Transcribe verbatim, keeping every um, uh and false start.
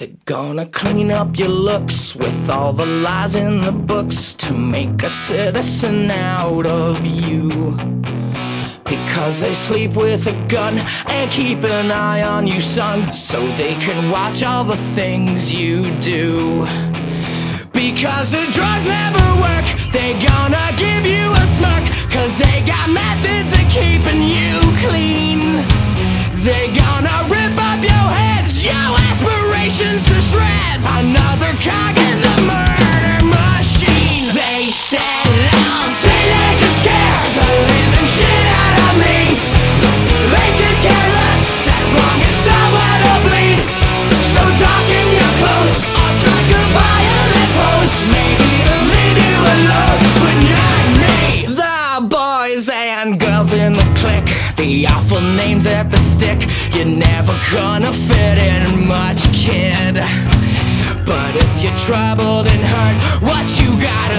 They're gonna clean up your looks with all the lies in the books to make a citizen out of you. Because they sleep with a gun and keep an eye on you, son, so they can watch all the things you do. Because the drugs never work, they gonna give you a smirk, cause they got methods of keeping you clean. They gonna rip up your heads, your aspirations to shreds, another cog in the murder machine. They said I'll teenage and scare the living shit out of me. They could care less as long as someone will bleed. So darken your clothes, I'll strike a violent pose. Maybe it'll leave you alone, but not me. The boys and girls in the clique, the awful names at the stick. You're never gonna fit in much, kid. But if you're troubled and hurt, what you got